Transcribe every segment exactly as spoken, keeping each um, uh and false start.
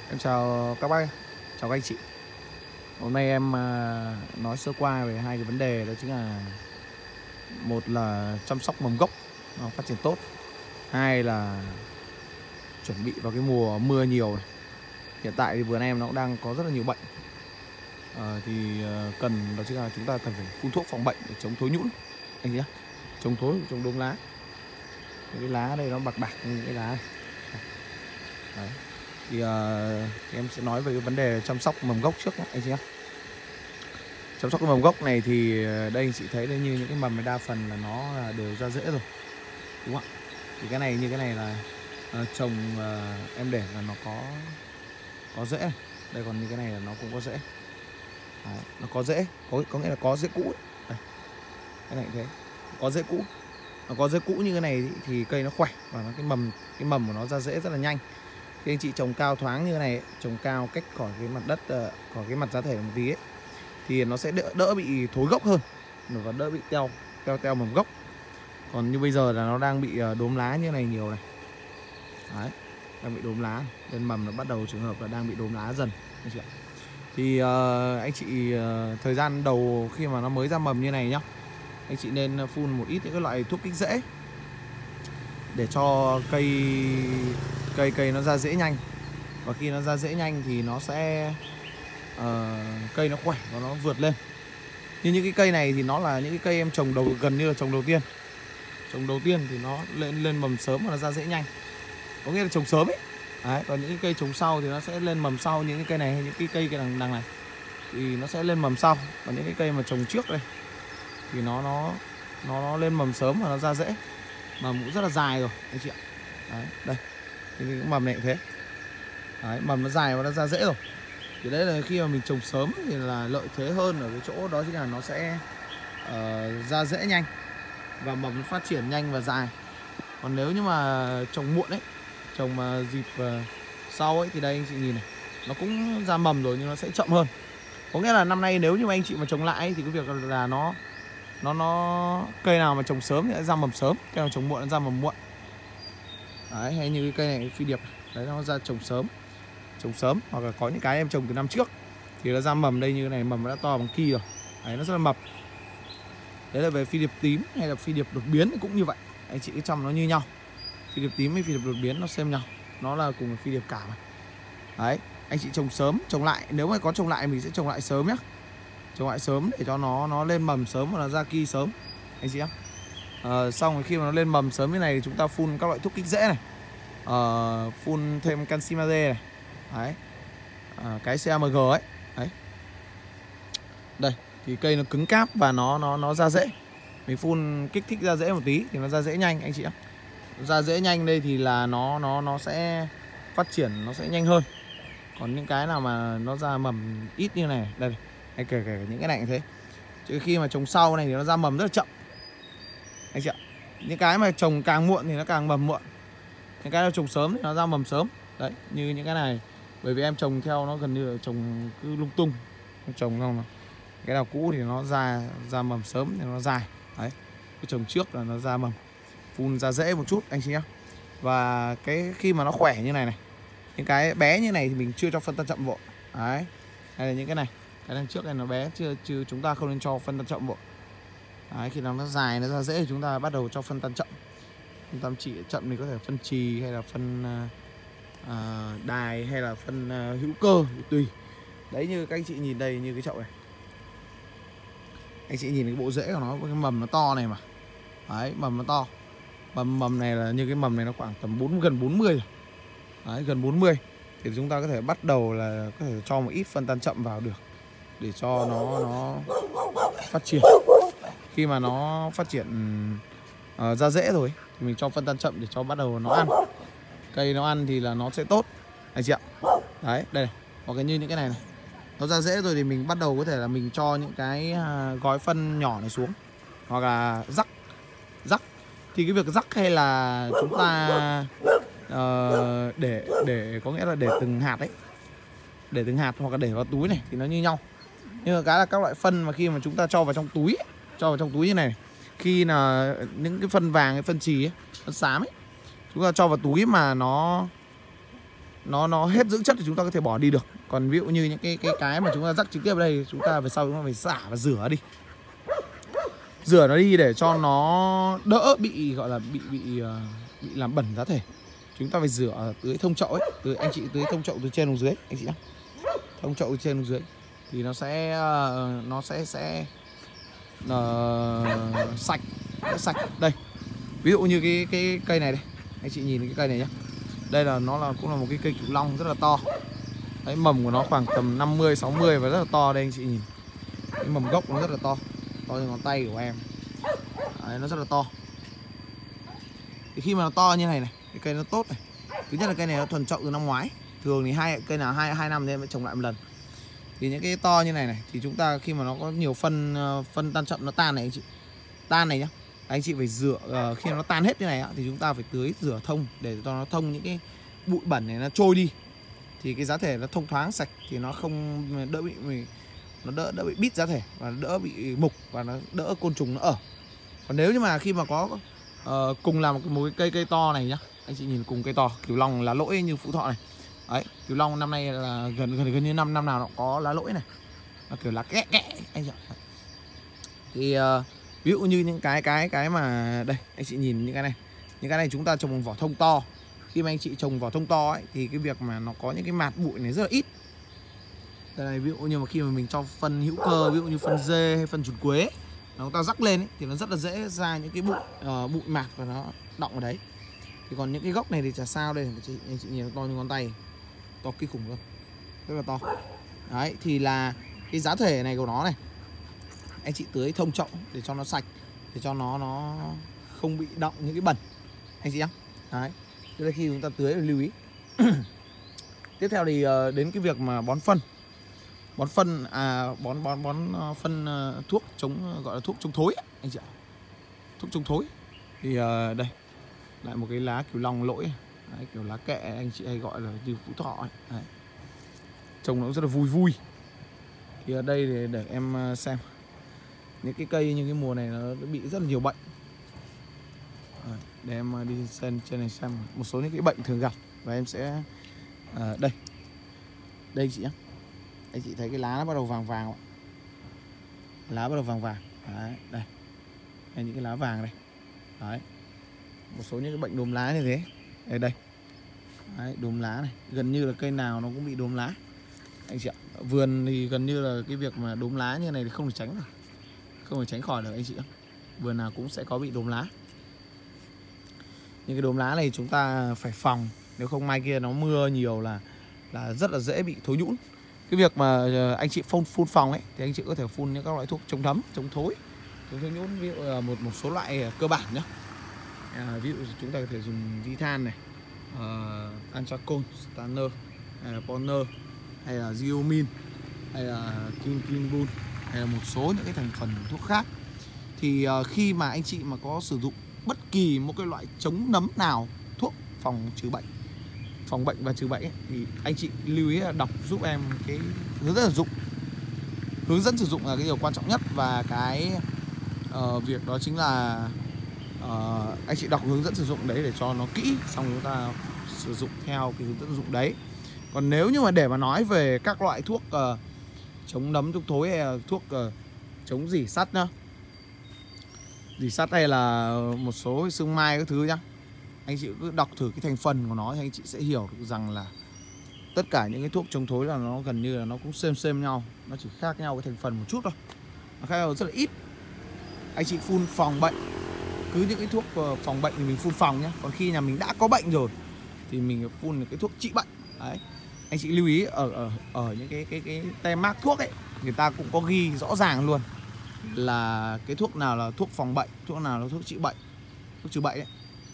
Em chào các bác, chào các anh chị. Hôm nay em à, nói sơ qua về hai cái vấn đề, đó chính là một là chăm sóc mầm gốc nó phát triển tốt, hai là chuẩn bị vào cái mùa mưa nhiều này. Hiện tại thì vườn em nó cũng đang có rất là nhiều bệnh, à, thì à, cần đó chính là chúng ta cần phải phun thuốc phòng bệnh để chống thối nhũn anh nhé, chống thối, chống đốm lá. Cái lá đây nó bạc bạc như cái lá này. Đấy. Thì uh, em sẽ nói về cái vấn đề chăm sóc mầm gốc trước nhé, anh chị nhé. Chăm sóc cái mầm gốc này thì đây anh chị thấy đây, như những cái mầm này đa phần là nó là đều ra rễ rồi, đúng không ạ? Thì cái này như cái này là uh, trồng uh, em để là nó có có rễ này. Đây, còn như cái này là nó cũng có rễ. Đấy, nó có rễ, có có nghĩa là có rễ cũ ấy. Đây. Cái này thế, có rễ cũ. Nó có rễ cũ như cái này thì, thì cây nó khỏe và nó cái mầm cái mầm của nó ra rễ rất là nhanh. Khi anh chị trồng cao thoáng như thế này, trồng cao cách khỏi cái mặt đất, khỏi cái mặt giá thể một tí ấy, thì nó sẽ đỡ, đỡ bị thối gốc hơn và đỡ bị teo teo teo mầm gốc. Còn như bây giờ là nó đang bị đốm lá như này nhiều này. Đấy, đang bị đốm lá, lên mầm nó bắt đầu trường hợp là đang bị đốm lá dần anh chị ạ. Thì uh, anh chị uh, thời gian đầu khi mà nó mới ra mầm như này nhá, anh chị nên phun một ít những cái loại thuốc kích rễ để cho cây cây cây nó ra rễ nhanh. Và khi nó ra rễ nhanh thì nó sẽ uh, cây nó khỏe và nó vượt lên. Như những cái cây này thì nó là những cái cây em trồng đầu gần như là trồng đầu tiên. Trồng đầu tiên thì nó lên lên mầm sớm và nó ra rễ nhanh, có nghĩa là trồng sớm ấy. Đấy, còn những cái cây trồng sau thì nó sẽ lên mầm sau. Những cái cây này hay những cái cây cái đằng đằng này thì nó sẽ lên mầm sau. Còn những cái cây mà trồng trước đây thì nó nó nó, nó lên mầm sớm và nó ra rễ, mầm cũng rất là dài rồi anh chị ạ. Đấy, đây thì cái mầm này cũng thế. Đấy, mầm nó dài và nó ra rễ rồi. Thì đấy là khi mà mình trồng sớm thì là lợi thế hơn ở cái chỗ đó chính là nó sẽ uh, ra rễ nhanh và mầm nó phát triển nhanh và dài. Còn nếu như mà trồng muộn ấy, trồng mà dịp uh, sau ấy thì đây anh chị nhìn này, nó cũng ra mầm rồi nhưng nó sẽ chậm hơn. Có nghĩa là năm nay nếu như mà anh chị mà trồng lại ấy, thì cái việc là nó nó nó cây nào mà trồng sớm thì sẽ ra mầm sớm, cây nào trồng muộn nó ra mầm muộn. Đấy, hay như cái cây này, phi điệp đấy, nó ra trồng sớm trồng sớm hoặc là có những cái em trồng từ năm trước thì nó ra mầm đây như cái này, mầm nó đã to bằng ki rồi. Đấy, nó rất là mập. Đấy là về phi điệp tím hay là phi điệp đột biến thì cũng như vậy, anh chị cứ chăm nó như nhau. Phi điệp tím với phi điệp đột biến nó xem nhau, nó là cùng một phi điệp cả mà. Đấy, anh chị trồng sớm, trồng lại, nếu mà có trồng lại mình sẽ trồng lại sớm nhé, trồng lại sớm để cho nó nó lên mầm sớm và nó ra ki sớm anh chị nhé. À, xong rồi khi mà nó lên mầm sớm như này thì chúng ta phun các loại thuốc kích rễ này, à, phun thêm canxi magie này. Đấy, à, cái xê a em giê ấy. Đấy, đây thì cây nó cứng cáp và nó nó nó ra rễ, mình phun kích thích ra rễ một tí thì nó ra rễ nhanh anh chị ạ. Ra rễ nhanh đây thì là nó nó nó sẽ phát triển nó sẽ nhanh hơn. Còn những cái nào mà nó ra mầm ít như này, đây hay kể kể những cái này cũng thế, chứ khi mà trồng sau này thì nó ra mầm rất là chậm anh chị ạ. Những cái mà trồng càng muộn thì nó càng mầm muộn, những cái nào trồng sớm thì nó ra mầm sớm. Đấy, như những cái này bởi vì em trồng theo nó gần như là trồng cứ lung tung, trồng không, cái nào cũ thì nó ra ra mầm sớm thì nó dài. Đấy, cái trồng trước là nó ra mầm, phun ra rễ một chút anh chị nhé. Và cái khi mà nó khỏe như này này, những cái bé như này thì mình chưa cho phân tan chậm vội. Đấy, hay là những cái này, cái đằng trước này nó bé chưa chưa chúng ta không nên cho phân tan chậm vội. Đấy, khi nào nó dài nó ra rễ thì chúng ta bắt đầu cho phân tan chậm. Phân tan chỉ chậm thì có thể phân trì hay là phân uh, đài hay là phân uh, hữu cơ tùy. Đấy, như các anh chị nhìn đây, như cái chậu này, anh chị nhìn cái bộ rễ của nó, cái mầm nó to này mà. Đấy, mầm nó to, mầm mầm này là như cái mầm này nó khoảng tầm bốn gần bốn mươi rồi. Đấy, gần bốn mươi thì chúng ta có thể bắt đầu là có thể cho một ít phân tan chậm vào được để cho nó nó phát triển. Khi mà nó phát triển uh, ra rễ rồi thì mình cho phân tan chậm để cho bắt đầu nó ăn. Cây nó ăn thì là nó sẽ tốt anh chị ạ. Đấy, đây này, hoặc là như những cái này này, nó ra rễ rồi thì mình bắt đầu có thể là mình cho những cái uh, gói phân nhỏ này xuống, hoặc là rắc rắc thì cái việc rắc hay là chúng ta uh, để để có nghĩa là để từng hạt ấy, để từng hạt hoặc là để vào túi này thì nó như nhau. Nhưng mà cái là các loại phân mà khi mà chúng ta cho vào trong túi ấy, cho vào trong túi như này, khi là những cái phân vàng, cái phân trì ấy, phân xám ấy, chúng ta cho vào túi mà nó nó nó hết dưỡng chất thì chúng ta có thể bỏ đi được. Còn ví dụ như những cái cái cái mà chúng ta rắc trực tiếp ở đây, chúng ta về sau chúng ta phải xả và rửa đi, rửa nó đi để cho nó đỡ bị gọi là bị bị uh, bị làm bẩn giá thể. Chúng ta phải rửa tưới thông chậu ấy, từ anh chị tưới thông chậu từ trên xuống dưới anh chị nhá, thông chậu từ trên xuống dưới thì nó sẽ uh, nó sẽ sẽ uh, sạch, sẽ sạch. Đây ví dụ như cái cái cây này đây, anh chị nhìn cái cây này nhá, đây là nó là cũng là một cái cây cửu long rất là to. Đấy, mầm của nó khoảng tầm năm mươi sáu mươi và rất là to. Đây anh chị nhìn cái mầm gốc nó rất là to, to như ngón tay của em. Đấy, nó rất là to. Thì khi mà nó to như này này, cái cây nó tốt này. Thứ nhất là cây này nó thuần chậu từ năm ngoái. Thường thì hai cây nào hai hai năm thì em mới trồng lại một lần. Thì những cái to như này này thì chúng ta khi mà nó có nhiều phân phân tan chậm nó tan này anh chị, tan này nhá, anh chị phải rửa uh, khi nó tan hết như này thì chúng ta phải tưới rửa thông để cho nó thông những cái bụi bẩn này nó trôi đi, thì cái giá thể nó thông thoáng sạch thì nó không đỡ bị nó đỡ đỡ bị bít giá thể và đỡ bị mục và nó đỡ côn trùng nó ở. Còn nếu như mà khi mà có uh, cùng làm một, một cái cây cây to này nhá, anh chị nhìn cùng cây to cửu long lá lỗi như Phú Thọ này. Đấy, cửu long năm nay là gần gần gần như năm năm nào nó có lá lỗi này, là kiểu lá kẽ kẽ anh chị. Thì uh, ví dụ như những cái cái cái mà đây anh chị nhìn những cái này, những cái này chúng ta trồng vỏ thông to. Khi mà anh chị trồng vỏ thông to ấy thì cái việc mà nó có những cái mạt bụi này rất là ít. Đây này, ví dụ như mà khi mà mình cho phân hữu cơ, ví dụ như phân dê hay phân chuột quế, nó ta rắc lên ấy, thì nó rất là dễ ra những cái bụi uh, bụi mạt và nó đọng ở đấy. Thì còn những cái gốc này thì chả sao. Đây anh chị, anh chị nhìn nó to như ngón tay, to kinh khủng luôn, rất là to. Đấy thì là cái giá thể này của nó này, anh chị tưới thông chậu để cho nó sạch, để cho nó nó không bị đọng những cái bẩn anh chị nhá. Đấy, đây là khi chúng ta tưới lưu ý. Tiếp theo thì đến cái việc mà bón phân, bón phân à bón bón bón phân uh, thuốc chống, gọi là thuốc chống thối anh chị ạ, thuốc chống thối. Thì uh, đây lại một cái lá cửu long lỗi. Đấy, kiểu lá kẹ anh chị hay gọi là như Phú Thọ ấy. Đấy, trông nó rất là vui vui. Thì ở đây để, để em xem những cái cây như cái mùa này nó bị rất là nhiều bệnh. Đấy, để em đi xem trên này xem một số những cái bệnh thường gặp và em sẽ à, đây đây chị nhé, anh chị thấy cái lá nó bắt đầu vàng vàng, lá bắt đầu vàng vàng. Đấy, đây đây những cái lá vàng đây. Đấy, một số những cái bệnh đốm lá như thế. Đây đây. Đấy, đốm lá này, gần như là cây nào nó cũng bị đốm lá anh chị ạ. Vườn thì gần như là cái việc mà đốm lá như này thì không thể tránh được, không thể tránh khỏi được anh chị ạ. Vườn nào cũng sẽ có bị đốm lá. Những cái đốm lá này chúng ta phải phòng, nếu không mai kia nó mưa nhiều là là rất là dễ bị thối nhũn. Cái việc mà anh chị phun phun phòng ấy thì anh chị có thể phun những các loại thuốc chống thấm, chống thối, chống thối nhũn, ví dụ là một một số loại cơ bản nhé. À, ví dụ chúng ta có thể dùng Vithan này, uh, Antracon, Stanner, hay là Poner, hay là Ziomin, hay là Kinkinbun, hay là một số những cái thành phần thuốc khác. Thì uh, khi mà anh chị mà có sử dụng bất kỳ một cái loại chống nấm nào, thuốc phòng trừ bệnh, phòng bệnh và trừ bệnh ấy, thì anh chị lưu ý là đọc giúp em cái hướng dẫn sử dụng. Hướng dẫn sử dụng là cái điều quan trọng nhất, và cái uh, việc đó chính là uh, anh chị đọc hướng dẫn sử dụng đấy để cho nó kỹ, xong chúng ta sử dụng theo cái hướng dẫn sử dụng đấy. Còn nếu như mà để mà nói về các loại thuốc uh, chống nấm, chống thối hay là thuốc uh, chống rỉ sắt nhá, rỉ sắt hay là một số sương mai các thứ nhá, anh chị cứ đọc thử cái thành phần của nó thì anh chị sẽ hiểu được rằng là tất cả những cái thuốc chống thối là nó gần như là nó cũng xem xem nhau, nó chỉ khác nhau cái thành phần một chút thôi, nó khác nhau rất là ít. Anh chị phun phòng bệnh, cứ những cái thuốc phòng bệnh thì mình phun phòng nhé. Còn khi nhà mình đã có bệnh rồi thì mình phun cái thuốc trị bệnh. Đấy, anh chị lưu ý ở ở ở những cái cái cái tem mác thuốc ấy, người ta cũng có ghi rõ ràng luôn là cái thuốc nào là thuốc phòng bệnh, thuốc nào là thuốc trị bệnh, thuốc trừ bệnh ấy.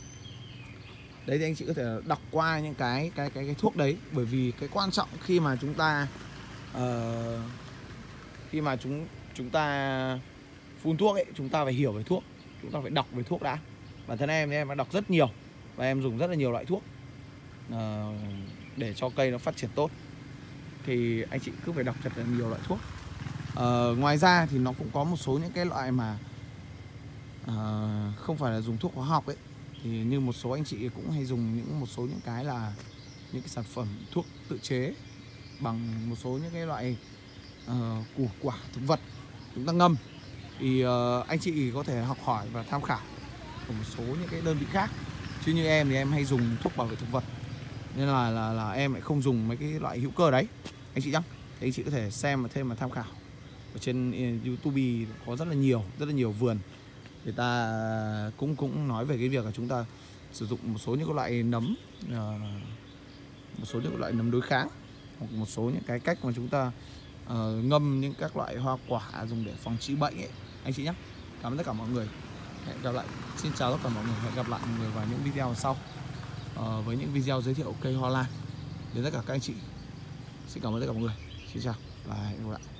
Đấy thì anh chị có thể đọc qua những cái cái cái cái thuốc đấy, bởi vì cái quan trọng khi mà chúng ta uh, khi mà chúng chúng ta phun thuốc ấy, chúng ta phải hiểu về thuốc, chúng ta phải đọc về thuốc đã. Bản thân em thì em đã đọc rất nhiều và em dùng rất là nhiều loại thuốc uh, để cho cây nó phát triển tốt. Thì anh chị cứ phải đọc thật là nhiều loại thuốc. Uh, ngoài ra thì nó cũng có một số những cái loại mà uh, không phải là dùng thuốc hóa học ấy, thì như một số anh chị cũng hay dùng những một số những cái là những cái sản phẩm thuốc tự chế bằng một số những cái loại uh, củ quả thực vật chúng ta ngâm, thì uh, anh chị có thể học hỏi và tham khảo của một số những cái đơn vị khác. Chứ như em thì em hay dùng thuốc bảo vệ thực vật nên là là là em lại không dùng mấy cái loại hữu cơ đấy anh chị nhá. Thì anh chị có thể xem và thêm mà tham khảo. Ở trên YouTube có rất là nhiều rất là nhiều vườn người ta cũng cũng nói về cái việc là chúng ta sử dụng một số những cái loại nấm, uh, một số những cái loại nấm đối kháng, hoặc một số những cái cách mà chúng ta uh, ngâm những các loại hoa quả dùng để phòng trị bệnh ấy anh chị nhé. Cảm ơn tất cả mọi người. Hẹn gặp lại. Xin chào tất cả mọi người. Hẹn gặp lại mọi người vào những video sau uh, với những video giới thiệu cây hoa lan đến tất cả các anh chị. Xin cảm ơn tất cả mọi người. Xin chào và hẹn gặp lại.